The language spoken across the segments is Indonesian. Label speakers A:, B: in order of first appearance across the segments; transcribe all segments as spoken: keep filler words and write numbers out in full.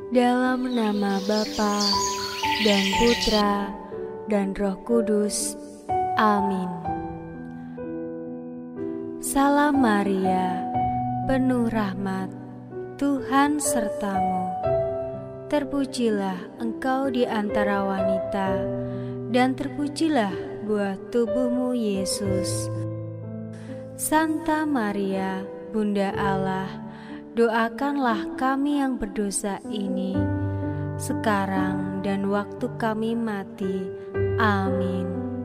A: Dalam nama Bapa dan Putra dan Roh Kudus. Amin. Salam Maria, penuh rahmat, Tuhan sertamu. Terpujilah engkau di antara wanita, dan terpujilah buah tubuhmu Yesus. Santa Maria, Bunda Allah, doakanlah kami yang berdosa ini, sekarang dan waktu kami mati. Amin.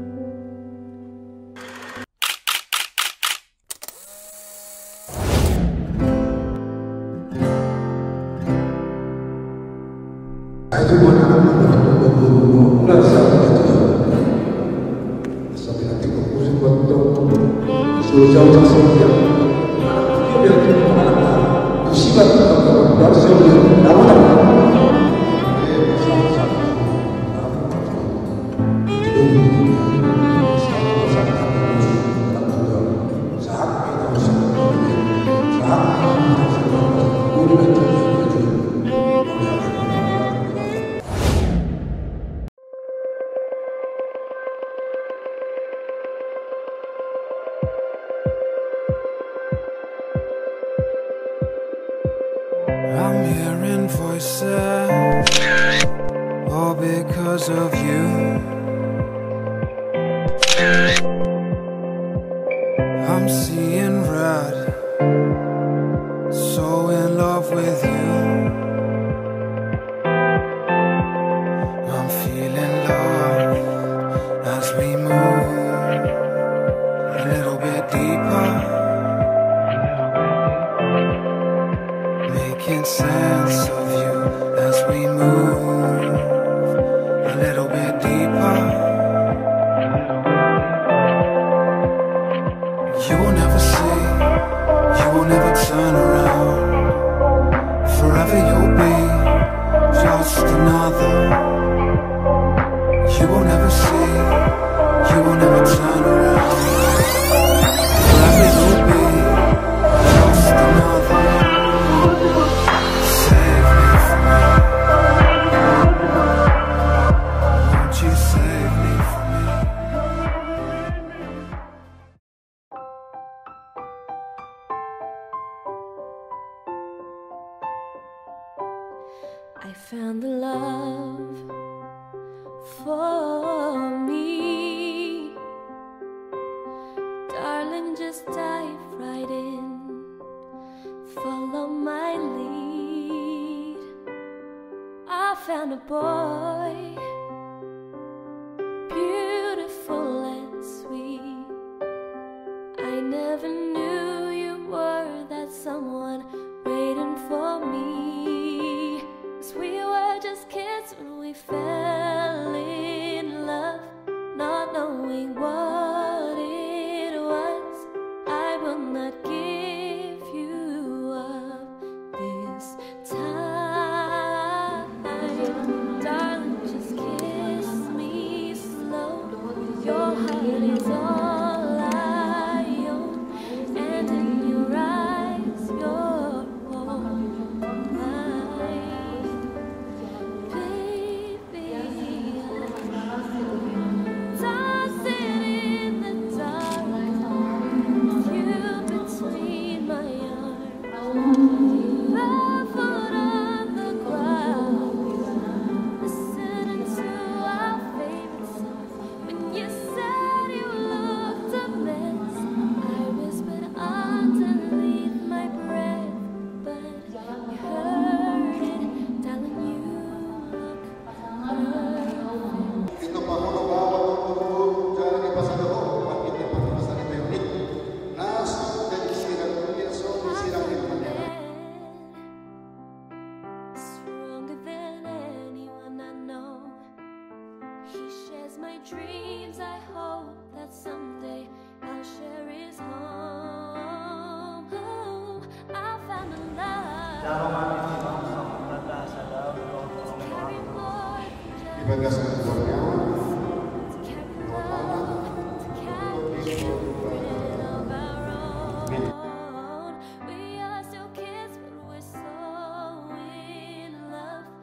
B: I'm hearing voices, all because of you. I'm seeing red, so in love with you. I'm feeling love as we move a little bit deeper, making sense of you as we move a little bit deeper. You will never see, you will never turn around. Forever you'll be just another. You will never see, you will never turn around. Forever you'll be just another. Save me from me. Won't you save me from me?
A: I found the love for me. Darling, just dive right in, follow my lead. I found a boy, beautiful and sweet. I never knew you were that someone waiting for me. 'Cause we were just kids when we fell in love, not knowing what it was. I will not give you up this time. Darling, just kiss me slow. Your heart is all I own, and in your eyes you're all mine. Baby, dancing in the dark, you between my arms, barefoot on the ground, listening to our favorite song. When you said you looked a mess, I whispered underneath my breath, but you heard it, darling, you look perfect.
C: Ito pa ako bawat tungkol dyan ang ipasada ko. Bakit yung pagpapasan ito yung ulit? Nasa dahil sirang ulit, so sirang ito.
A: Stronger than anyone I know. He shares my dreams. I hope that someday I'll share his home. Oh, I found a love. To carry more than just
C: Ibadah sa keluarga.
A: to carry love, to carry children of our own. We are still kids, but we're so in love.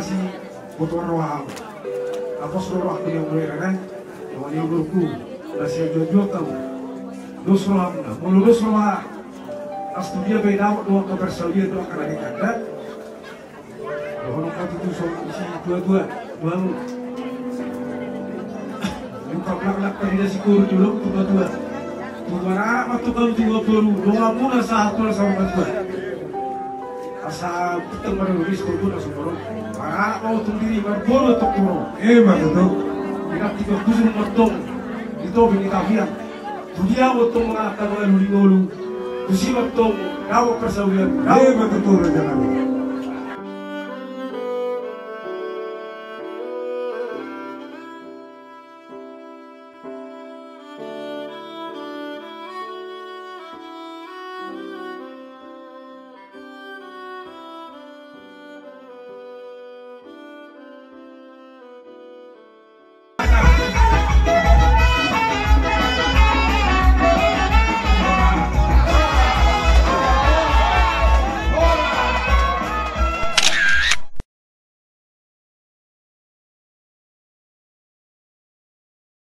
D: si motor roa apa suruh aku yang mulai kan yang ini berku nasi jual tahu dos roa mana mulu dos roa astudia beda dua kebersaudara dua karena kanda orang kata itu soal isi dua dua lalu buka belakang tadi si kuru dulu dua dua dua anak waktu kalau tiga puluh dua puluh satu sama dua asa betul baru nulis kuru langsung baru anak mau tundiri baru untuk kuru eh betul tidak tiga tujuh matong itu bini kafian dia waktu mengatakan lalu lingolu Kusi waktu kau persawian, kau betul jangan.